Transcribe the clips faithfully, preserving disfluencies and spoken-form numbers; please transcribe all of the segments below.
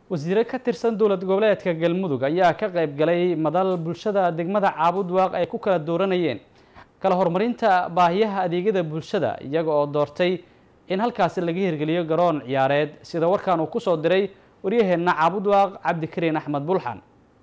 wasiir ka tirsan dowlad goboleedka Galmudug ayaa ka qayb galay madal bulshada degmada Caabudwaaq ay ku kala dooranayeen kala horumarinta baahiyaha adeegyada bulshada iyaga oo doortay in halkaas laga hirgeliyo garoon ciyaareed sida warkaan uu ku soo diray wariyaheena Caabudwaaq Cabdikariin Axmed Bulxan.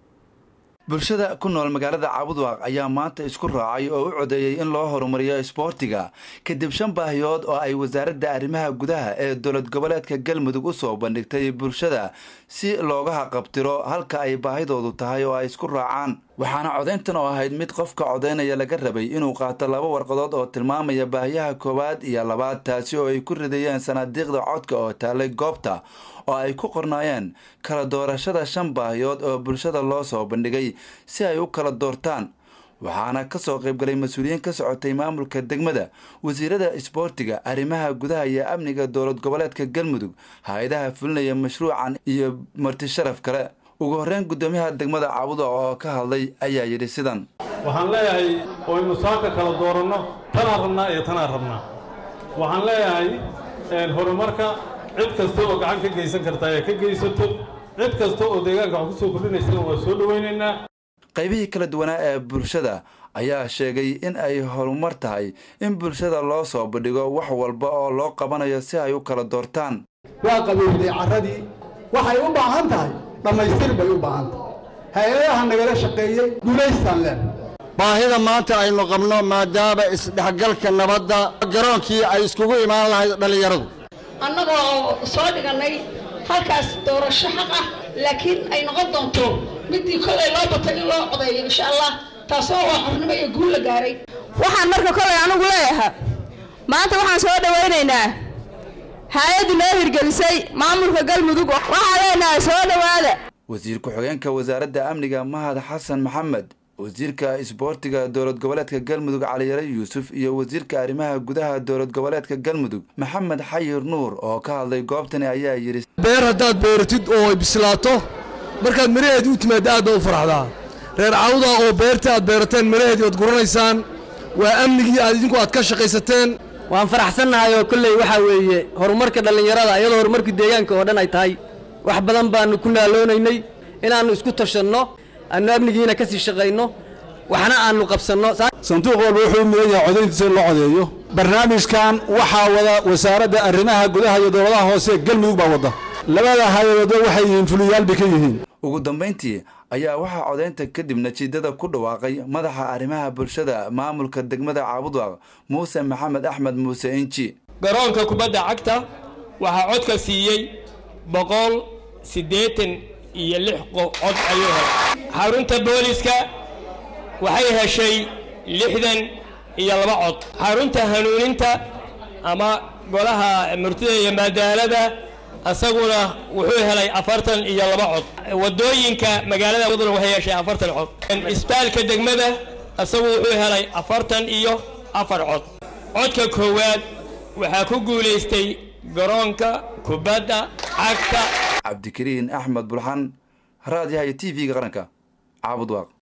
bulshada ku nool magaalada Caabudwaaq ayaa maanta isku raacay oo u codeeyay in loo horumariyo isboortiga kadib shan baahiyood oo ay wasaaradda arrimaha gudaha ee dowlad goboleedka Galmudug u soo bandhigtay bulshada si looga qabtiro halka ay baahidoodu tahay oo ay isku raacaan waxaana codeyntan oo ahayd mid qofka codeynaya laga rabay inuu qaato laba warqadood oo tilmaamaya baahiyaha koowaad iyo labaad taasi oo ay ku ridayeen sanaadiiqda codka oo taalay goobta oo ay ku qornaayeen kala doorashada shan baahiyood oo bulshada loo soo bandhigay si ay u kala doortaan waxaana ka soo qayb galay mas'uuliyiin ka socotay maamulka degmada wasiirada isboortiga arrimaha gudaha iyo amniga dowlad goboleedka Galmudug hay'adaha fulinaya mashruucan iyo marti sharaf kale ugu horreyn gudoomiyaha degmada Caabudwaaq oo ka hadlay ayaa yiri sidan waxaan leeyahay oo inu saaka kala doorano tan rabnaa iyo tan rabnaa waxaan leeyahay ee horumarka cid kasta oo gacan ka geysan karta ay ka geysato cid kasta oo deegaanka wax ku soo kordhinaysa waa soo dhaweynaynaa qaybihii kala duwanaa ee bulshada ayaa sheegay in ay horumar tahay in bulshada loo soo bandhigo wax walba oo loo qabanayo si ay u kala doortaan waa qabiilay caradii waxay u baahan tahay dhamaystir bay u baahan tahay hay'adaha nagala shaqeeyay guuleystaan leen baahida maanta aynu qabno maadaama isdhexgalka nabadda garoonkii ay iskugu imaan lahayd dhalinyaradu annagoo soo dhiganay halkaas doorasho xaq ah laakiin ay noqon doonto midii kolay loo batay in loo codeeyo insha Allah taasoo waa xornimo iyo guul la gaaray waxaan marka kolay anigu leeyahay maanta waxaan soo dhaweynaynaa hay'adda noo hirgelisay maamulka Galmudug waxaa leenahay soo dhawaada wasiir ku-xigeenka wasaaradda amniga Mahad Xasan Maxamed wasiirka isboortiga dowlad goboleedka Galmudug Cali Yare Yuusuf iyo wasiirka arrimaha gudaha dowlad goboleedka Galmudug Maxamed Xayir Nuur oo ka hadlay goobtan ayaa yiri beer hadaad beertid oo bislaato markaad miraheed u timaad aad u farxdaa reer Caawudwaaq oo beerta aad beerateen miraheed aad guranaysaan waa amnigii aad idinku aad ka shaqaysateen waan faraxsanahay oo kulay waxa weeye horumarka dhalinyarada iyadoo horumarka deegaanka oo dhan ay tahay wax badan baan ku naaloonaynay inaanu isku tashanno أن أبنينا كسي شقينه وحنا أن نقبسنا صندوق الوحوم من عدين تسلو عديه برنامج كان وحاول وسارة الرماها جودها يدورها هو سيء قلبي وبوضه لما هاي يدور وحي فليال بكيهين ugu dambeyntii ayaa waxa codeynta kadib natiijada ku dhawaaqay madaxa arrimaha bulshada maamulka degmada Caabudwaaq Muuse Maxamed Axmed Muuse Inji garoonka kubadda cagta waxa codka siiyay boqol sideetan iyo lix cod ayuu helay xarunta booliska waxay heshay lixdan iyo laba cod xarunta hanuuninta ama golaha murtida iyo madaalada asaguna wuxuu helay afartan iyo laba cod wadooyinka magaalada wadada waxay heshay afartan cod isbitaalka degmada asagu wuxuu helay afartan iyo afar cod codka koowaad waxa ku guuleystay garoonka kubadda cagta Cabdikariin Axmed Bulxan raadiyaha T V-ga qaranka Caabudwaaq.